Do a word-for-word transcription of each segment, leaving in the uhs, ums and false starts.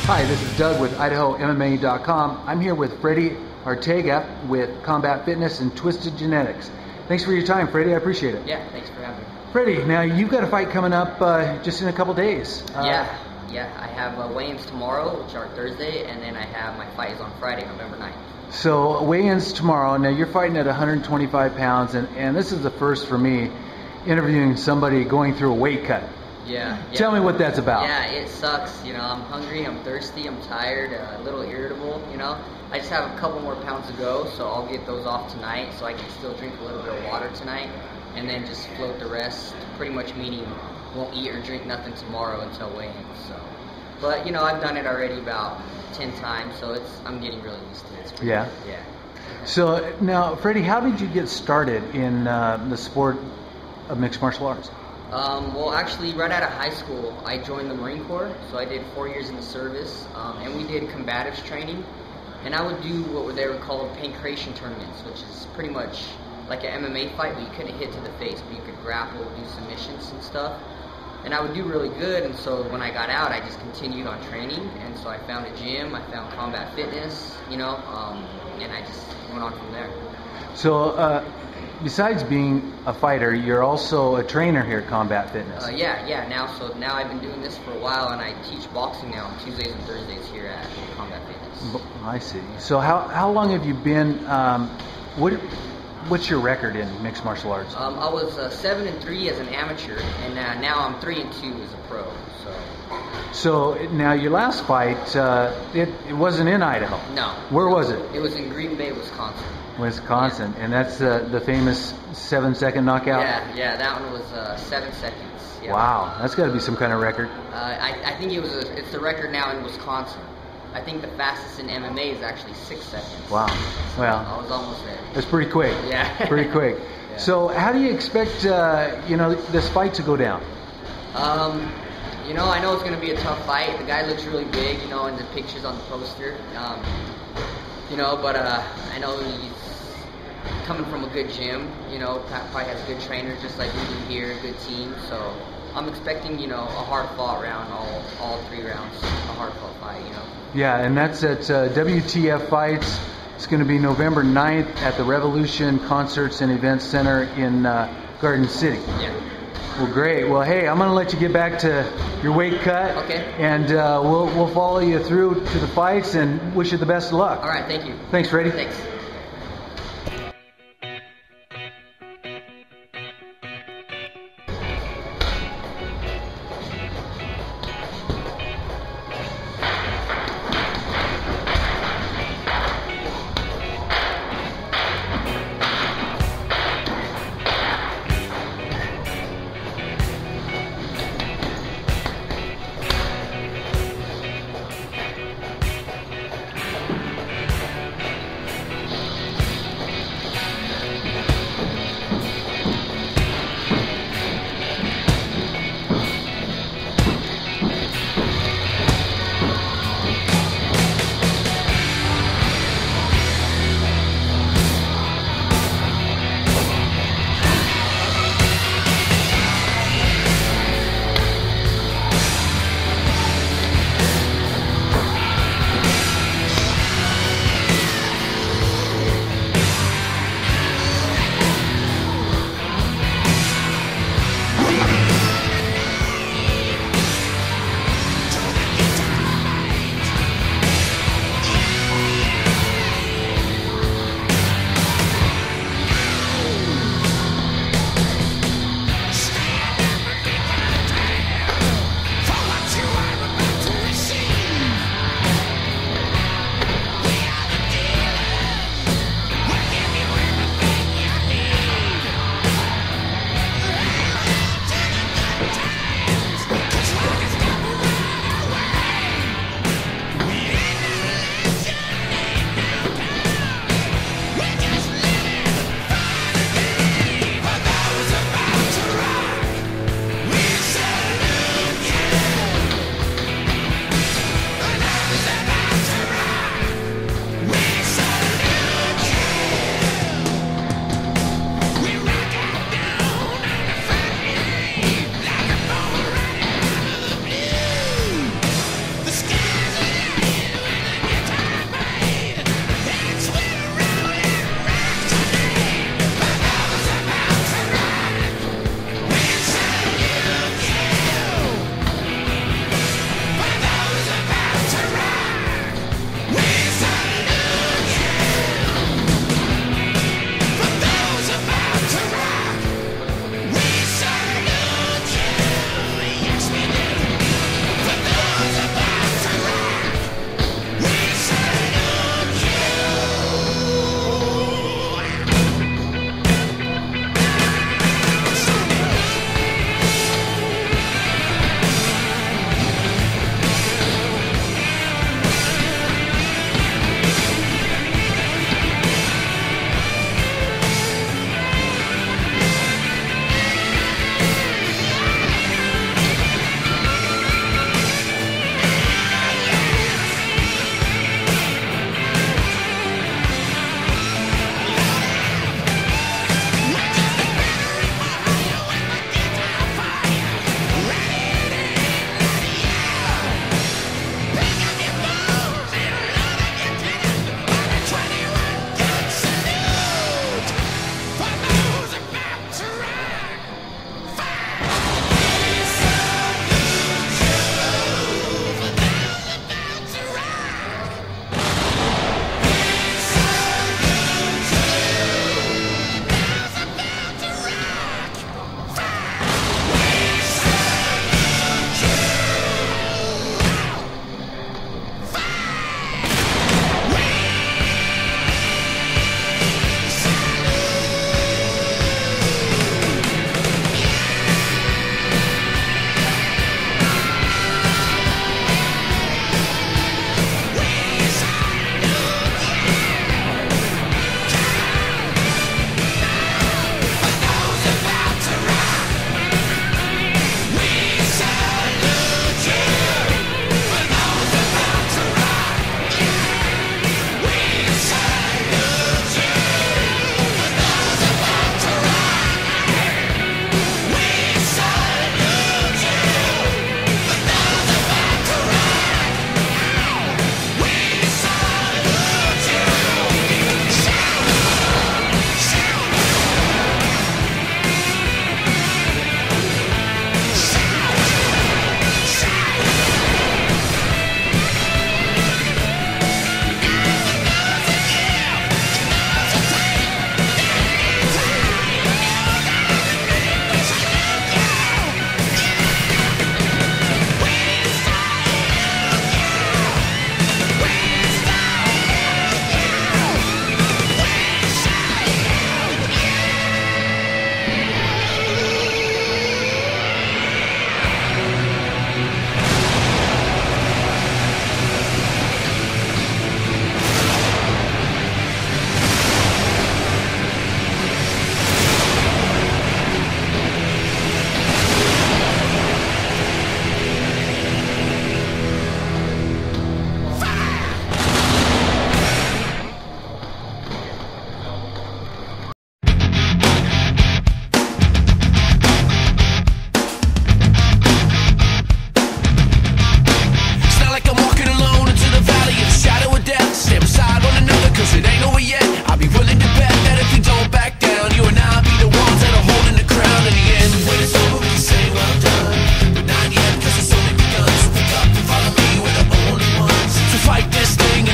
Hi, this is Doug with Idaho M M A dot com. I'm here with Freddy Arteaga with Combat Fitness and Twisted Genetiks. Thanks for your time, Freddy. I appreciate it. Yeah, thanks for having me. Freddy, now you've got a fight coming up uh, just in a couple days. Uh, yeah, yeah. I have uh, weigh-ins tomorrow, which are Thursday, and then I have my fight is on Friday, November ninth. So weigh-ins tomorrow. Now you're fighting at one hundred twenty-five pounds, and, and this is the first for me interviewing somebody going through a weight cut. Yeah, yeah. Tell me what that's about. Yeah, it sucks. You know, I'm hungry, I'm thirsty, I'm tired, uh, a little irritable, you know. I just have a couple more pounds to go, so I'll get those off tonight so I can still drink a little bit of water tonight and then just float the rest, pretty much meaning won't eat or drink nothing tomorrow until weigh-ins. So, but, you know, I've done it already about ten times, so it's I'm getting really used to it. It's pretty Yeah? good. Yeah. So now, Freddy, how did you get started in uh, the sport of mixed martial arts? Um, well, actually, right out of high school, I joined the Marine Corps, so I did four years in the service, um, and we did combatives training, and I would do what they were called pancration tournaments, which is pretty much like an M M A fight, but you couldn't hit to the face, but you could grapple, do submissions and stuff, and I would do really good, and so when I got out, I just continued on training, and so I found a gym, I found Combat Fitness, you know, um, and I just went on from there. So, uh, besides being a fighter, you're also a trainer here at Combat Fitness. Uh, yeah, yeah. Now, so now I've been doing this for a while, and I teach boxing now on Tuesdays and Thursdays here at Combat Fitness. I see. So, how how long have you been? Um, what what's your record in mixed martial arts? Um, I was uh, seven and three as an amateur, and uh, now I'm three and two as a pro. So. So now your last fight, uh, it it wasn't in Idaho. No. Where was it? It was in Green Bay, Wisconsin. Wisconsin, Yeah. and that's uh, the famous seven-second knockout. Yeah, yeah, that one was uh, seven seconds. Yeah. Wow, that's got to be some kind of record. Uh, I, I think it was. A, it's the record now in Wisconsin. I think the fastest in M M A is actually six seconds. Wow. So Well, I was almost there. that's pretty quick. Yeah. Pretty quick. Yeah. So, how do you expect uh, you know this fight to go down? Um, you know, I know it's going to be a tough fight. The guy looks really big, you know, in the pictures on the poster. Um, you know, but uh, I know he's coming from a good gym, you know, probably has good trainers just like we do here, a good team. So I'm expecting, you know, a hard fought round, all all three rounds, a hard fought fight, you know. Yeah, and that's at uh, W T F Fights. It's going to be November ninth at the Revolution Concerts and Events Center in uh, Garden City. Yeah. Well, great. Well, hey, I'm going to let you get back to your weight cut. Okay. And uh, we'll we'll follow you through to the fights and wish you the best of luck. All right, thank you. Thanks, Freddy. Thanks.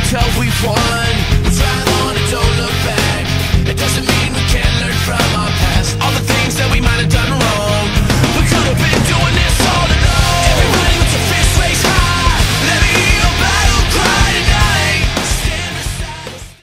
till we won.